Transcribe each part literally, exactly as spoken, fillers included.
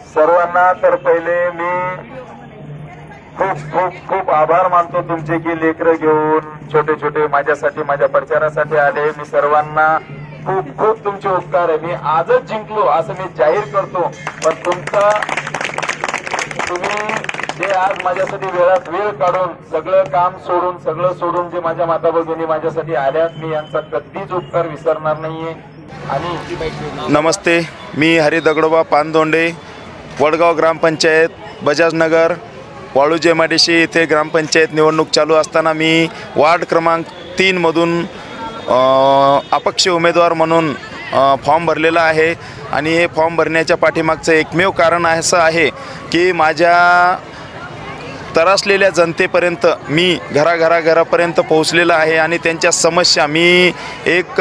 सर्वांना तर पहिले मी खूप खूप खूप आभार मानतो तुमचे की लेकरं घेऊन छोटे छोटे माझ्यासाठी माझ्या प्रचारासाठी आले। मी सर्वांना खूप खूप तुमचे उपकार आहे। मी आजच जिंकलो असं मी जाहीर करतो, पण तुमचा तुम्ही जे आज माझ्यासाठी वेळात वेळ काढून सगळं काम सोडून सगळं सोडून जे माझ्या माता भगिनी माझ्यासाठी आल्यात, मी यांचा कधीच उपकार विसरणार नाहीये। आणि नमस्ते, मी हरी दगडोबा पानदोंडे, वडगाव ग्रामपंचायत, Bajajnagar, Waluj M I D C येथे ग्रामपंचायत निवडणूक चालू असताना मी वार्ड क्रमांक तीन मधून अपक्ष उमेदवार म्हणून फॉर्म भरलेला आहे। आणि हे फॉर्म भरण्याच्या पाठीमागचं एकमेव कारण असं आहे की माझ्या त्रासलेल्या जनतेपर्यंत मी घराघराघरापर्यंत पोहोचलेला आहे आणि त्यांच्या समस्या, मी एक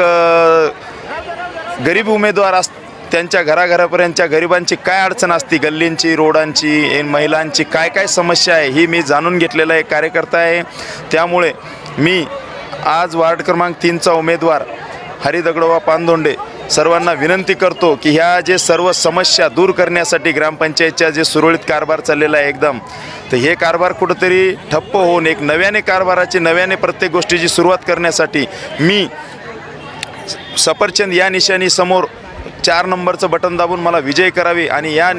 गरीब उमेदवार अस त्यांच्या घराघरापर्यंतच्या गरिबांची काय अडचण असते, गल्लींची, रोडांची, महिलांची काय काय समस्या आहे ही मी जाणून घेतलेला एक कार्यकर्ता आहे। त्यामुळे मी आज वार्ड क्रमांक तीनचा उमेदवार हरी दगडोबा पानदोंडे सर्वांना विनंती करतो की ह्या जे सर्व समस्या दूर करण्यासाठी ग्रामपंचायतच्या जे सुरळीत कारभार चाललेला आहे एकदम, तर हे कारभार कुठंतरी ठप्प होऊन एक नव्याने कारभाराची नव्याने प्रत्येक गोष्टीची सुरुवात करण्यासाठी मी सफरचंद या निशाणी समोर चार नंबरचं बटन दाबून मला विजय करावी आणि या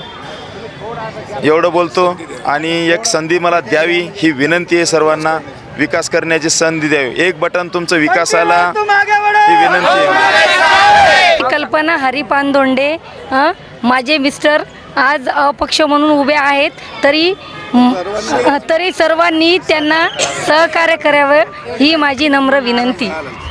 एवढं बोलतो। आणि एक संधी मला द्यावी ही विनंती आहे, सर्वांना विकास करण्याची संधी द्यावी। एक बटन तुमचं विकासाला ही विनंती आहे। कल्पना हरी पानदोंडे, माझे मिस्टर आज अपक्ष म्हणून उभे आहेत, तरी तरी सर्वांनी त्यांना सहकार्य करावं ही माझी नम्र विनंती।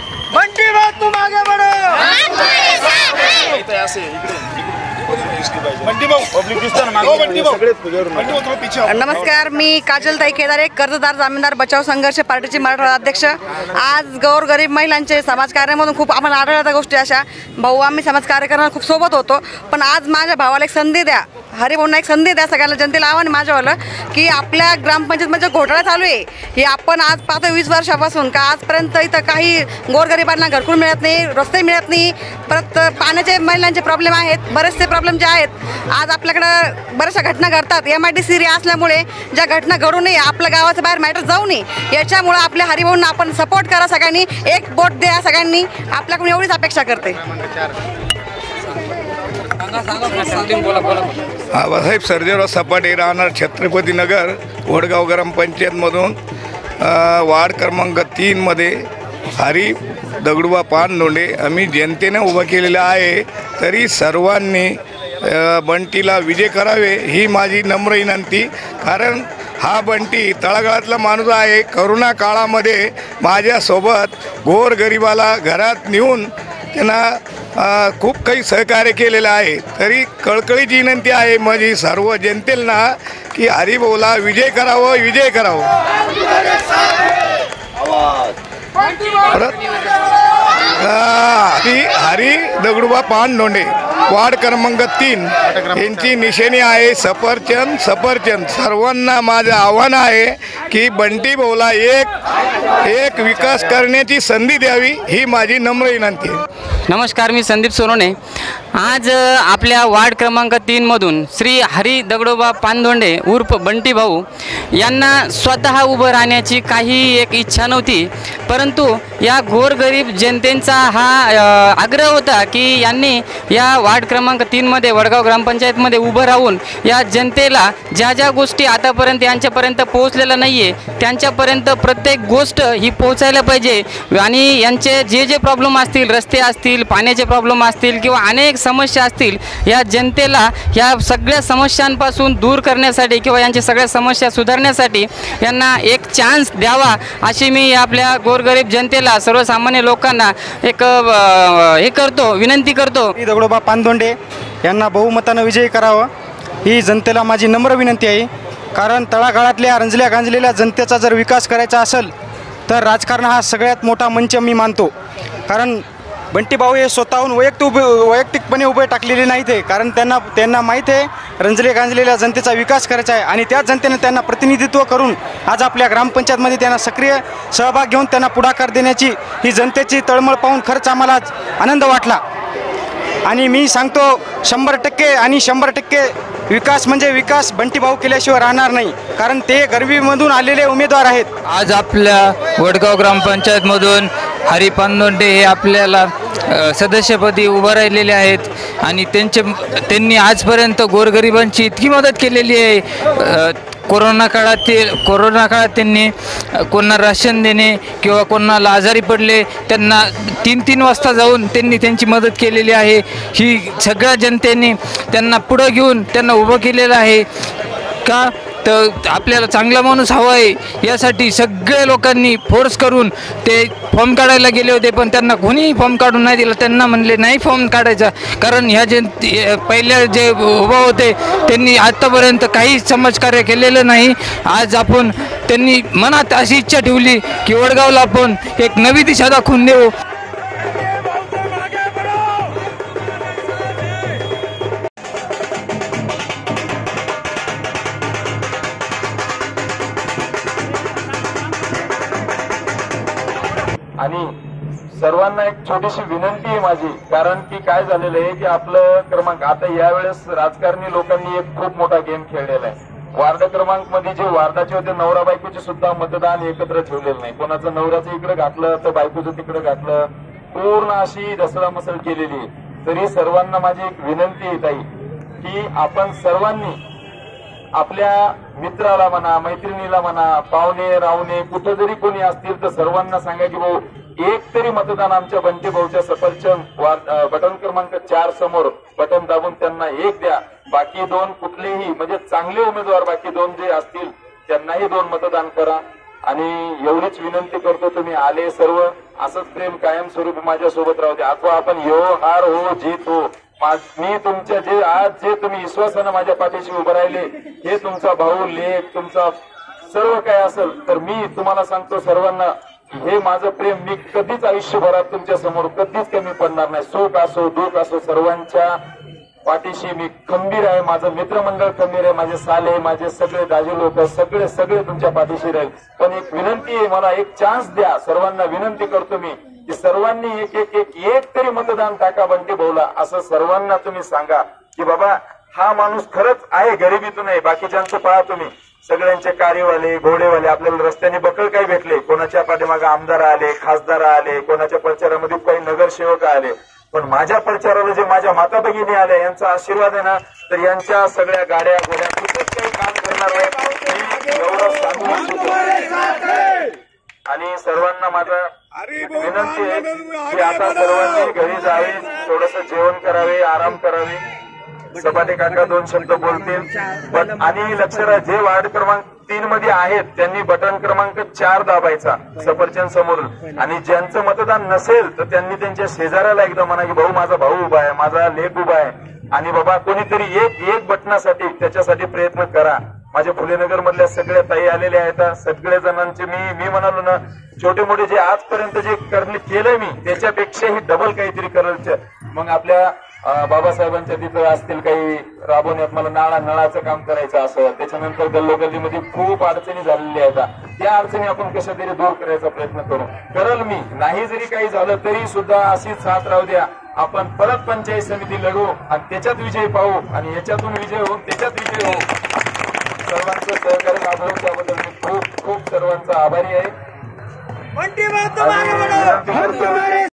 नमस्कार, मी काजलताई केदारे, कर्जदार जामीनदार बचाव संघर्ष पार्टीचे मराठवाडा अध्यक्ष। आज गोरगरीब महिलांचे समाजकार्यामधून खूप आम्हाला आढळल्या गोष्टी अशा, भाऊ आम्ही समाजकार्य करणार खूप सोबत होतो, पण आज माझ्या भावाला एक संधी द्या, हरिभाऊंना एक संधी द्या, सगळ्यांना जनतेला आव्हान माझ्यावालं की आपल्या ग्रामपंचायतमध्ये घोटाळा चालू आहे हे आपण आज पाहतो वीस वर्षापासून का आजपर्यंत इथं काही गोरगरिबांना घरकुल मिळत नाही, रस्ते मिळत नाही, परत पाण्याचे महिलांचे प्रॉब्लेम आहेत, बरेचसे प्रॉब्लेम जे आहेत आज आपल्याकडं बऱ्याचशा घटना घडतात। एम आय डी सी असल्यामुळे ज्या घटना घडू नये, आपल्या गावाच्या बाहेर मॅटर जाऊ नये, याच्यामुळं आपल्या हरिभाऊंना आपण सपोर्ट करा, सगळ्यांनी एक बोट द्या, सगळ्यांनी आपल्याकडून एवढीच अपेक्षा करते। आबासाहेब सर्जेराव सपाटे, राहणार छत्रपती नगर, वडगाव ग्रामपंचायतमधून वार्ड क्रमांक तीनमध्ये हरी दगडोबा पानदोंडे आम्ही जनतेने उभं केलेलं आहे, तरी सर्वांनी बंटीला विजय करावे ही माझी नम्र विनंती। कारण हा बंटी तळागाळातला माणूस आहे, करोना काळामध्ये माझ्यासोबत गोरगरिबाला घरात नेऊन त्यांना खूप काही सहकार्य केलेलं आहे, तरी कळकळीची विनंती आहे माझी सर्व जनतेला की हरिभाऊला विजय करावं, विजय करावं। परत हरी हरी दगडोबा पानदोंडे, वार्ड क्रमांक तीन, यांची निशाणी आहे सफरचंद सफरचंद। सर्वांना माझं आव्हान आहे की बंटी भाऊला एक एक विकास करण्याची संधी द्यावी ही माझी नम्र विनंती आहे। नमस्कार, मी संदीप सोनोने। आज आपल्या वार्ड क्रमांक तीनमधून श्री हरी दगडोबा पानदोंडे उर्फ बंटी भाऊ यांना स्वतः उभं राहण्याची काही एक इच्छा नव्हती, परंतु या गोरगरीब जनतेचा हा आग्रह होता की यांनी या वार्ड क्रमांक तीनमध्ये वडगाव ग्रामपंचायतमध्ये उभं राहून या जनतेला ज्या ज्या गोष्टी आतापर्यंत यांच्यापर्यंत पोहोचलेल्या नाही आहे त्यांच्यापर्यंत प्रत्येक गोष्ट ही पोहोचायला पाहिजे। आणि यांचे जे जे प्रॉब्लेम असतील, रस्ते असतील, पाण्याचे प्रॉब्लेम असतील किंवा अनेक समस्या असतील, या जनतेला या सगळ्या समस्यांपासून दूर करण्यासाठी किंवा यांच्या सगळ्या समस्या सुधारण्यासाठी यांना एक चान्स द्यावा अशी मी आपल्या गोरगरीब जनतेला, सर्वसामान्य लोकांना एक हे करतो, विनंती करतो। दगडोबा पानदोंडे यांना बहुमतानं विजयी करावं ही जनतेला माझी नम्र विनंती आहे। कारण तळागाळातल्या रंजल्या गांजलेल्या जनतेचा जर विकास करायचा असेल तर राजकारण हा सगळ्यात मोठा मंच मी मानतो। कारण बंटी भाऊ हे स्वतःहून वैयक्तिक उभे वैयक्तिकपणे उभे टाकलेले नाहीत आहे, कारण त्यांना त्यांना माहीत आहे रंजले गांजलेल्या जनतेचा विकास करायचा आहे आणि त्याच जनतेने त्यांना प्रतिनिधित्व करून आज आपल्या ग्रामपंचायतमध्ये त्यांना सक्रिय सहभाग घेऊन त्यांना पुढाकार देण्याची ही जनतेची तळमळ पाहून खरंच आम्हाला आनंद वाटला। आणि मी सांगतो शंभर टक्के आणि शंभर टक्के विकास म्हणजे विकास बंटीभाऊ केल्याशिवाय राहणार नाही, कारण ते गरिबीमधून आलेले उमेदवार आहेत. आज आपल्या वडगाव ग्रामपंचायतमधून हरी पानदोंडे हे आपल्याला सदस्यपदी उभं राहिलेले आहेत आणि त्यांचे त्यांनी आजपर्यंत गोरगरिबांची इतकी मदत केलेली आहे. कोरोना काळातील कोरोना काळात त्यांनी कोणाला राशन देणे किंवा कोणाला आजारी पडले त्यांना तीन तीन वाजता जाऊन त्यांनी त्यांची मदत केलेली आहे. ही सगळ्या जनतेने त्यांना पुढं घेऊन त्यांना उभं केलेलं आहे. का तर आपल्याला चांगला माणूस हवा आहे यासाठी सगळ्या लोकांनी फोर्स करून ते फॉर्म काढायला गेले होते, पण त्यांना कोणीही फॉर्म काढून नाही दिला. त्यांना म्हणले नाही फॉर्म काढायचा, कारण ह्या जे पहिल्या जे उभा होते त्यांनी आत्तापर्यंत काही समाजकार्य केलेलं नाही. आज आपण त्यांनी मनात अशी इच्छा ठेवली की वडगावला आपण एक नवी दिशा दाखवून देऊ. आणि सर्वांना एक छोटीशी विनंती आहे माझी, कारण की काय झालेलं आहे की आपलं क्रमांक आता यावेळेस राजकारणी लोकांनी एक खूप मोठा गेम खेळलेला आहे. वार्ड क्रमांक मध्ये जे वार्डाचे होते नवरा बायकोचे सुद्धा मतदान एकत्र ठेवलेलं नाही. कोणाचं नवऱ्याचं इकडे घातलं तर बायकोचं तिकडे घातलं, पूर्ण अशी दसडामसड केलेली आहे. तरी सर्वांना माझी एक विनंती आहे ताई की आपण सर्वांनी आपल्या मित्राला म्हणा, मैत्रिणीला म्हणा, पाहुणे रावणे कुठं जरी कोणी असतील तर सर्वांना सांगा की भाऊ एक तरी मतदान आमच्या बंटी भाऊच्या सफरचंद बटन क्रमांक चार समोर बटन दाबून त्यांना एक द्या. बाकी दोन कुठलेही म्हणजे चांगले उमेदवार बाकी दोन जे असतील त्यांनाही दोन मतदान करा. आणि एवढीच विनंती करतो, तुम्ही आले सर्व असंच प्रेम कायमस्वरूपी माझ्यासोबत राहू द्या. अथवा आपण यो हार हो जीत हो, मी तुमच्या जे आज जे तुम्ही विश्वासानं माझ्या पाठीशी उभं राहिले हे तुमचा भाऊ लेख तुमचा सर्व काय असेल तर मी तुम्हाला सांगतो सर्वांना हे माझं प्रेम मी कधीच आयुष्यभरात तुमच्या समोर कधीच कमी पडणार नाही. सुख असो दुःख असो सर्वांच्या पाठीशी मी खंबीर आहे. माझं मित्रमंडळ खंबीर आहे, माझे साले माझे सगळे दाजी लोक सगळे सगळे तुमच्या पाठीशी राहील. पण एक विनंती आहे, मला एक चान्स द्या. सर्वांना विनंती करतो मी की सर्वांनी एक एक एक एक तरी मतदान टाका बंटी भाऊला, असं सर्वांना तुम्ही सांगा की बाबा हा माणूस खरंच आहे, गरिबीतून आहे. बाकीच्यांचं पहा तुम्ही, सगळ्यांचे कार्यवाले घोडेवाले आपल्याला रस्त्याने बकळ काही भेटले, कोणाच्या पाठीमागे आमदार आले, खासदार आले, कोणाच्या प्रचारामध्ये काही नगरसेवक आले, पण माझ्या प्रचाराला जे माझ्या माता भगिनी आल्या यांचा आशीर्वाद आहे ना, तर यांच्या सगळ्या गाड्या घोड्या कुठेच काही काम करणार नाही एवढं सांगू. आणि सर्वांना माझा विनंती आहे की आता सर्वांनी घरी जावे, थोडस जेवण करावे, आराम करावे. सपाटे काका दोन शब्द बोलतील. पण आणि लक्ष राहा, जे वार्ड क्रमांक तीन मध्ये आहेत त्यांनी बटन क्रमांक चार दाबायचा सफरचंद समोरून. आणि ज्यांचं मतदान नसेल तर त्यांनी त्यांच्या शेजाऱ्याला एकदा म्हणा की भाऊ माझा भाऊ उभा आहे, माझा लेक उभा आहे, आणि बाबा कोणीतरी एक एक बटनासाठी त्याच्यासाठी प्रयत्न करा. माझ्या फुलेनगर मधल्या सगळ्या ताई आलेल्या आहेत, सगळ्या जणांचे मी मी म्हणालो ना, छोटे मोठे जे आजपर्यंत जे करणे केलंय मी त्याच्यापेक्षाही डबल काहीतरी करायचं. मग आपल्या बाबासाहेबांच्या तिथं असतील काही राबवण्यात, मला नाळा नळाचं काम करायचं असं, त्याच्यानंतर गल्लोगल्लीमध्ये खूप अडचणी झालेल्या आहेत. त्या अडचणी आपण कशा तरी दूर करायचा प्रयत्न करू करल मी. नाही जरी काही झालं तरी सुद्धा अशीच साथ राहू द्या. आपण परत पंचायत समिती लढू आणि त्याच्यात विजय पाहू आणि याच्यातून विजय होऊन त्याच्यात विजय होऊ. सर्वांचं सहकार्य लाभलं त्याबद्दल मी खूप खूप सर्वांचा आभारी आहे.